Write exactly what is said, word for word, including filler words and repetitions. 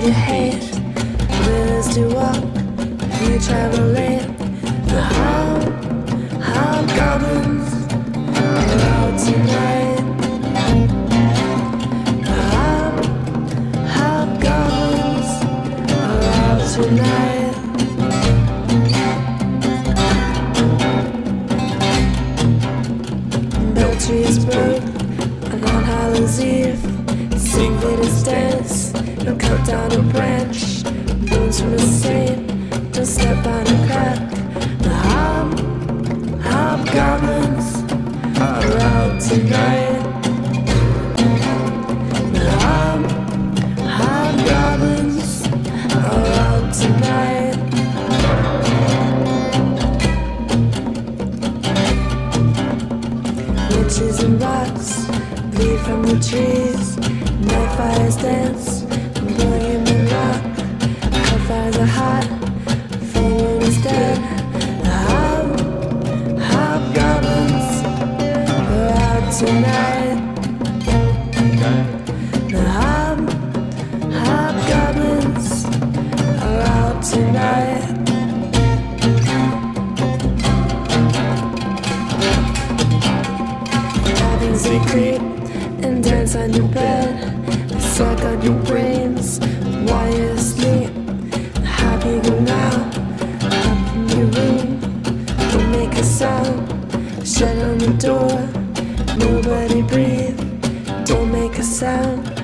to hate, willingness to walk, you travel late. The hob, hobgoblins are out tonight. The hob, hobgoblins are out tonight. Battery is broke on Hallows Eve. Sing latest dance, don't cut down a branch. Bones from a saint, don't step on a crack. The hob, hobgoblins are out tonight. The hob, hobgoblins are out tonight. Witches and rocks bleed from the trees. Night fires dance, blowing the rock. Fires are hot, full moon is dead. The hob, hobgoblins are out tonight. The hob, hobgoblins are out tonight. Cabins they creep and dance on your bed. They suck on your brains while you sleep. Happy go now, up in your room. Don't make a sound, shut on the door. Nobody breathe, don't make a sound.